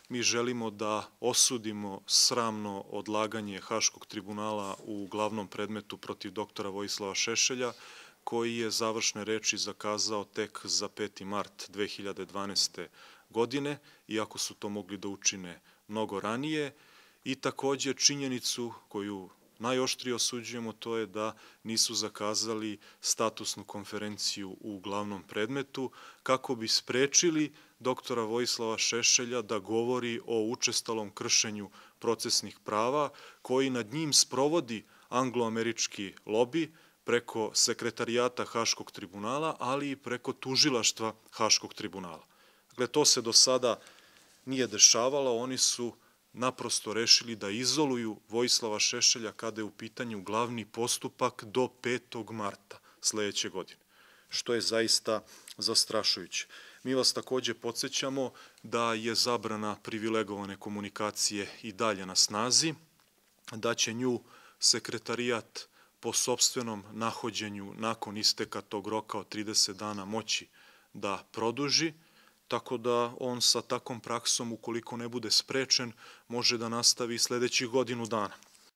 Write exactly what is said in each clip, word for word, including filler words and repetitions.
mi želimo da osudimo sramno odlaganje Haškog tribunala u glavnom predmetu protiv doktora Vojislava Šešelja, koji je završne reči zakazao tek za peti mart dve hiljade dvanaeste. godine, iako su to mogli da učine mnogo ranije, i takođe činjenicu koju najoštrije osuđujemo, to je da nisu zakazali statusnu konferenciju u glavnom predmetu kako bi sprečili doktora Vojislava Šešelja da govori o učestalom kršenju procesnih prava koji nad njim sprovodi angloamerički lobi preko sekretarijata Haškog tribunala, ali i preko tužilaštva Haškog tribunala. Dakle, to se do sada nije dešavalo, oni su naprosto rešili da izoluju Vojislava Šešelja kada je u pitanju glavni postupak do petog marta sledeće godine, što je zaista zastrašujuće. Mi vas takođe podsjećamo da je zabrana privilegovane komunikacije i dalje na snazi, da će nju sekretarijat po sopstvenom nahođenju nakon isteka tog roka od trideset dana moći da produži, tako da on sa takvom praksom, ukoliko ne bude sprečen, može da nastavi sledećih godinu dana.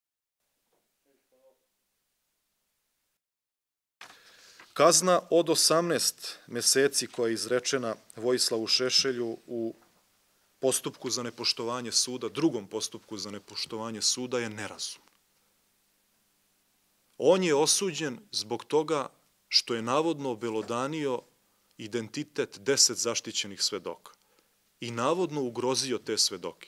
Kazna od osamnaest meseci koja je izrečena Vojislavu Šešelju u postupku za nepoštovanje suda, drugom postupku za nepoštovanje suda, je nerazumna. On je osuđen zbog toga što je navodno obelodanio identitet deset zaštićenih svedoka i navodno ugrozio te svedoke.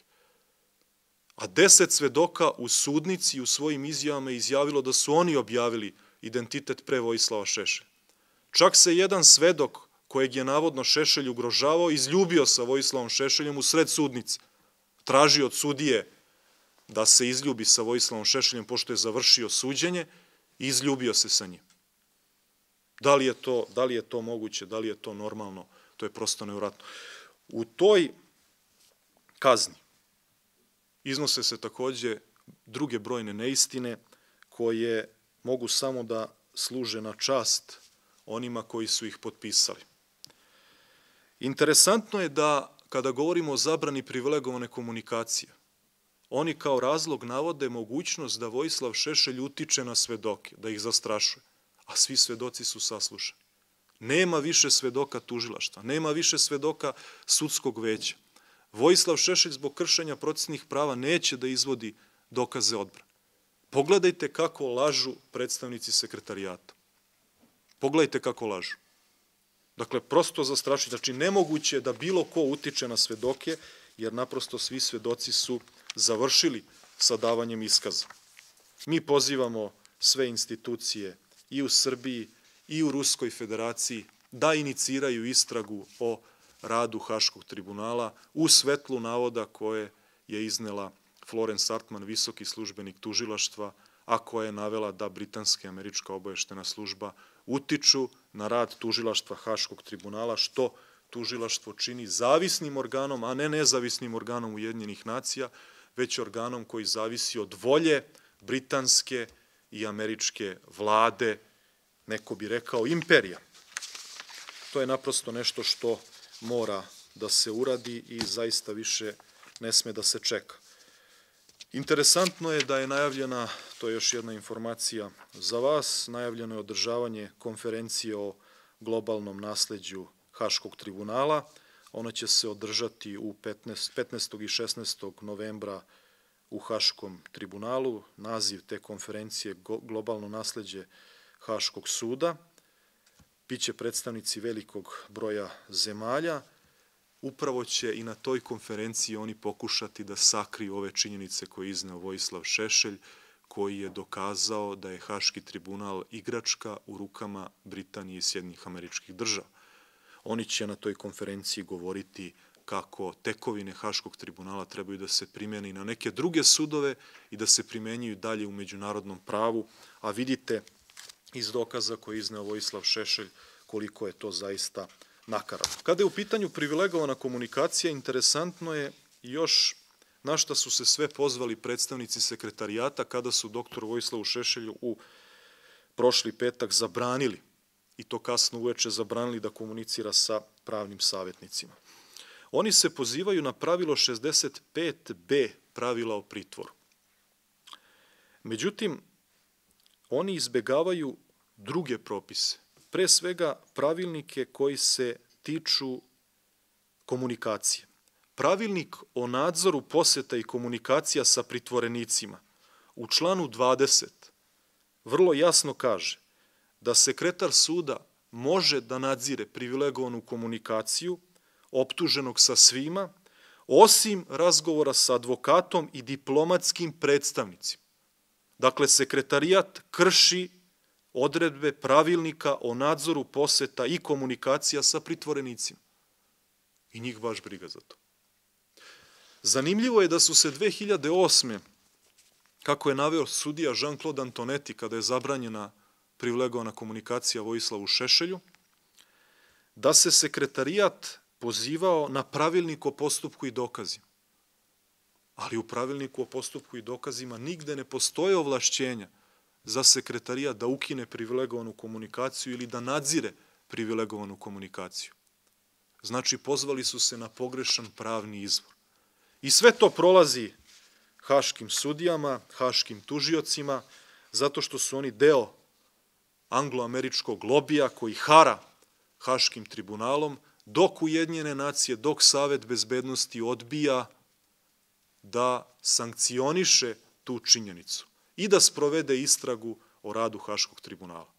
A deset svedoka u sudnici u svojim izjavama izjavilo da su oni objavili identitet pre Vojislava Šešelja. Čak se jedan svedok kojeg je navodno Šešelj ugrožavao izljubio sa Vojislavom Šešeljem u sred sudnice. Tražio od sudije da se izljubi sa Vojislavom Šešeljem pošto je završio suđenje i izljubio se sa njim. Da li je to, da li je to moguće, da li je to normalno, to je prosto nevjerojatno. U toj kazni iznose se takođe druge brojne neistine koje mogu samo da služe na čast onima koji su ih potpisali. Interesantno je da kada govorimo o zabrani privilegovane komunikacije, oni kao razlog navode mogućnost da Vojislav Šešelj utiče na svedoke, da ih zastrašuje, a svi svedoci su saslušani. Nema više svedoka tužilaštva, nema više svedoka sudskog veća. Vojislav Šešelj zbog kršenja procesnih prava neće da izvodi dokaze odbrane. Pogledajte kako lažu predstavnici sekretarijata. Pogledajte kako lažu. Dakle, prosto zastrašujuće. Znači, nemoguće je da bilo ko utiče na svedoke, jer naprosto svi svedoci su završili sa davanjem iskaza. Mi pozivamo sve institucije i u Srbiji i u Ruskoj federaciji da iniciraju istragu o radu Haškog tribunala u svetlu navoda koje je iznela Florence Artman, visoki službenik tužilaštva, a koja je navela da britanska i američka obaveštena služba utiču na rad tužilaštva Haškog tribunala, što tužilaštvo čini zavisnim organom, a ne nezavisnim organom Ujedinjenih nacija, već organom koji zavisi od volje britanske i američke vlade, neko bi rekao imperija. To je naprosto nešto što mora da se uradi i zaista više ne sme da se čeka. Interesantno je da je najavljena, to je još jedna informacija za vas, najavljeno je održavanje konferencije o globalnom nasleđu Haškog tribunala. Ona će se održati u petnaestog i šesnaestog novembra u Haškom tribunalu. Naziv te konferencije je Globalno nasleđe Haškog suda. Biće predstavnici velikog broja zemalja. Upravo će i na toj konferenciji oni pokušati da sakriju ove činjenice koje je izneo Vojislav Šešelj, koji je dokazao da je Haški tribunal igračka u rukama Britanije i Sjedinjenih Američkih Država. Oni će na toj konferenciji govoriti kako tekovine Haškog tribunala trebaju da se primjene i na neke druge sudove i da se primenjuju dalje u međunarodnom pravu, a vidite iz dokaza koje je izneo Vojislav Šešelj koliko je to zaista nakaradno. Kada je u pitanju privilegovana komunikacija, interesantno je još na šta su se sve pozvali predstavnici sekretarijata kada su doktoru Vojislavu Šešelju u prošli petak zabranili, i to kasno uveče zabranili da komunicira sa pravnim savjetnicima. Oni se pozivaju na pravilo šezdeset pet be pravila o pritvoru. Međutim, oni izbegavaju druge propise, pre svega pravilnike koji se tiču komunikacije. Pravilnik o nadzoru poseta i komunikacija sa pritvorenicima u članu dvadeset vrlo jasno kaže da sekretar suda može da nadzire privilegovanu komunikaciju optuženog sa svima, osim razgovora sa advokatom i diplomatskim predstavnicima. Dakle, sekretarijat krši odredbe pravilnika o nadzoru poseta i komunikacija sa pritvorenicima. I njih baš briga za to. Zanimljivo je da su se dve hiljade osme, kako je naveo sudija Jean-Claude Antonetti, kada je zabranjena privilegovana komunikacija Vojislavu Šešelju, da se sekretarijat pozivao na pravilnik o postupku i dokazima. Ali u pravilniku o postupku i dokazima nigde ne postoje ovlašćenja za sekretarijat da ukine privilegovanu komunikaciju ili da nadzire privilegovanu komunikaciju. Znači, pozvali su se na pogrešan pravni izvor. I sve to prolazi haškim sudijama, haškim tužiocima, zato što su oni deo anglo-američkog lobija koji hara haškim tribunalom, dok Ujedinjene nacije, dok Savet bezbednosti odbija da sankcioniše tu činjenicu i da sprovede istragu o radu haškog tribunala.